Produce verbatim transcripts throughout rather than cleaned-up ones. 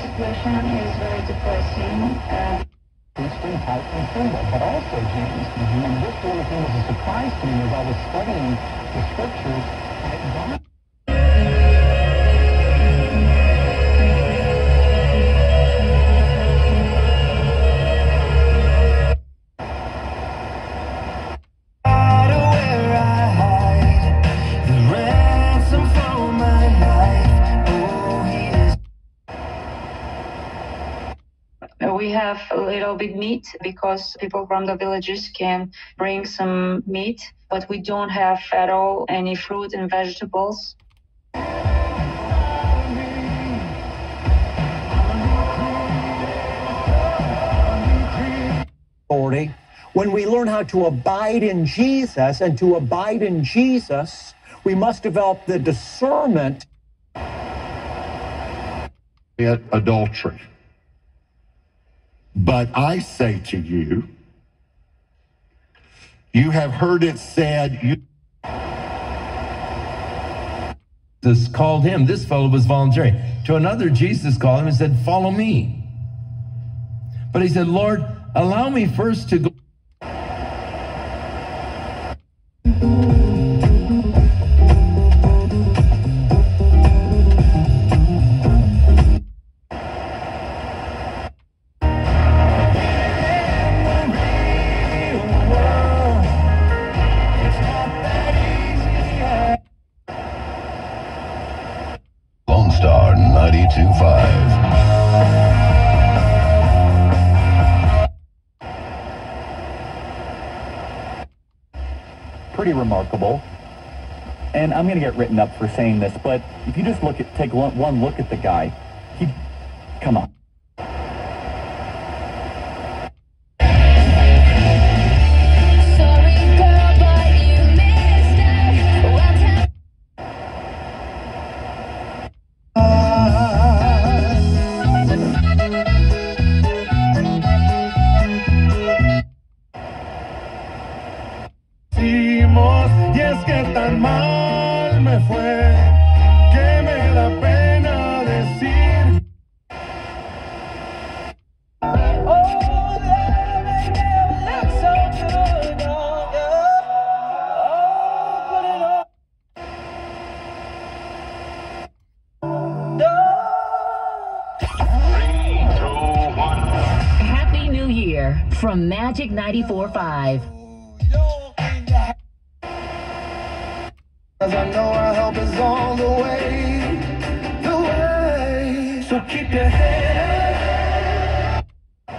situation is very depressing. Uh, Eastern type and symbol, but also, James, and this really came as a surprise to me as I was studying the scriptures. God We have a little bit meat because people from the villages can bring some meat, but we don't have at all any fruit and vegetables. When we learn how to abide in Jesus, and to abide in Jesus, we must develop the discernment. Adultery. But I say to you, you have heard it said, you... Jesus called him, this fellow was voluntary. To another, Jesus called him and said, follow me. But he said, Lord, allow me first to go. Lone Star ninety-two point five. pretty remarkable. And I'm going to get written up for saying this, but if you just look at, take one, one look at the guy, he, come on. Y es que tan mal me fue que me da pena decir. Oh, that may never look so good on you. Oh, put it on. Three, two, one. Happy New Year from Magic ninety-four point five. Cause I know our help is on the way, the way. So keep your head up.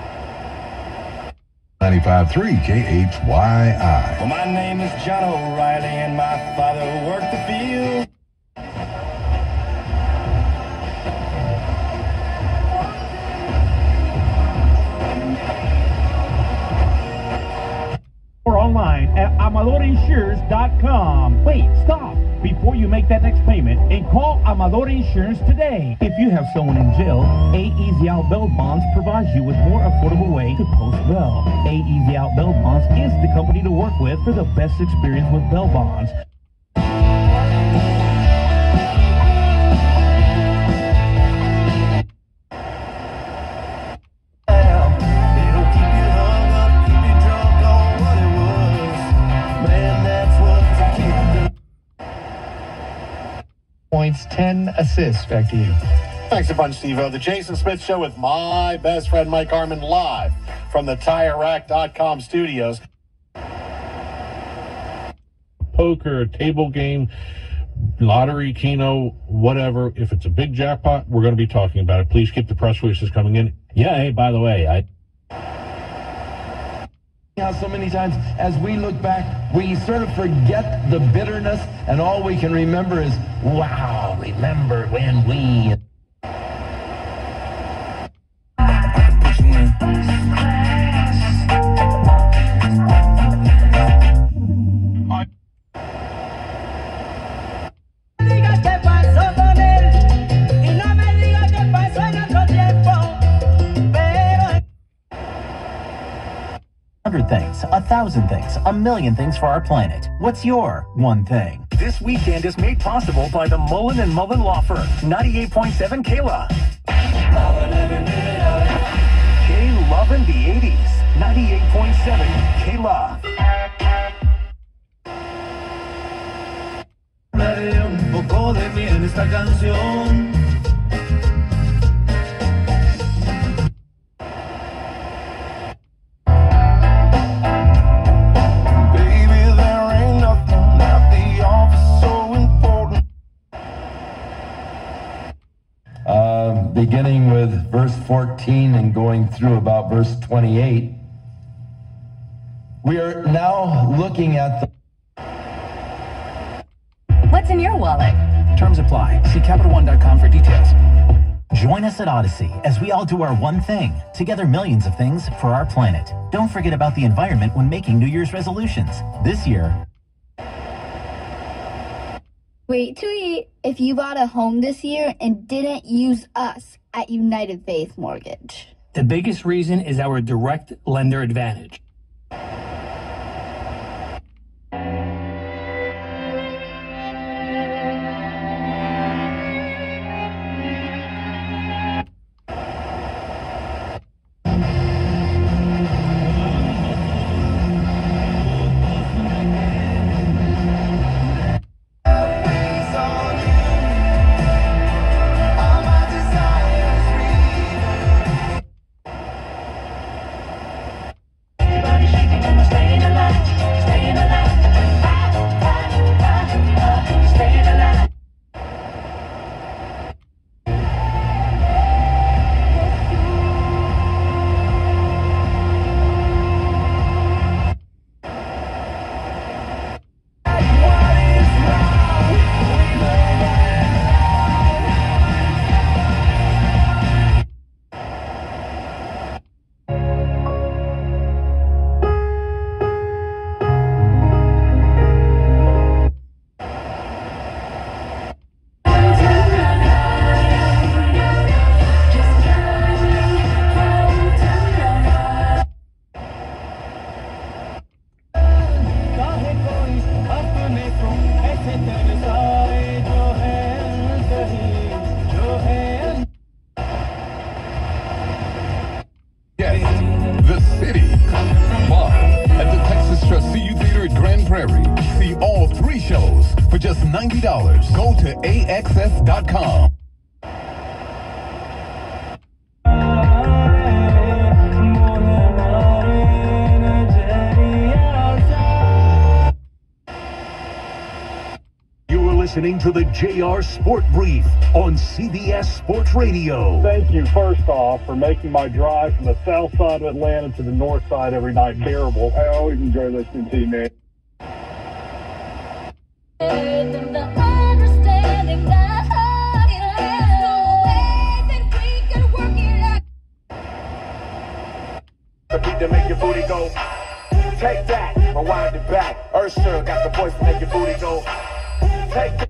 ninety-five point three K H Y I. Well, my name is John O'Reilly, and my father worked the field. Or online at amador insurance dot com. Wait, stop before you make that next payment and call Amador Insurance today. If you have someone in jail, A Easy Out Bail Bonds provides you with more affordable way to post bail. A Easy Out Bail Bonds is the company to work with for the best experience with bail bonds. Points, ten assists. Back to you. Thanks a bunch, Steve-O. The Jason Smith Show with my best friend Mike Harmon live from the Tire Rack dot com studios. Poker, a table game, lottery, keno, whatever. If it's a big jackpot, we're going to be talking about it. Please keep the press releases coming in. Yeah, hey, by the way, I... So many times as we look back, we sort of forget the bitterness, and all we can remember is, wow, remember when we... Hundred things, a thousand things, a million things for our planet. What's your one thing? This weekend is made possible by the Mullen and Mullen Law Firm, ninety-eight point seven K L A. K-Lovin' the eighties. ninety-eight point seven K-Love. Un poco de mí en esta canción. Baby, there ain't nothing at the office so important. Uh, beginning with verse fourteen and going through about verse twenty-eight, we are now looking at the What's in your wallet? Terms apply. See Capital One dot com for details. Join us at Odyssey as we all do our one thing. Together, millions of things for our planet. Don't forget about the environment when making New Year's resolutions. This year... Wait to eat if you bought a home this year and didn't use us at United Faith Mortgage. The biggest reason is our direct lender advantage. The City, live at the Texas Trust C U Theater at Grand Prairie. See all three shows for just ninety dollars. Go to A X S dot com. Listening to the J R Sport Brief on C B S Sports Radio. Thank you, first off, for making my drive from the south side of Atlanta to the north side every night bearable. I always enjoy listening to you, man. The beat to make your booty go. Take that, rewind it back. Ursula got the voice to make your booty go. Take that.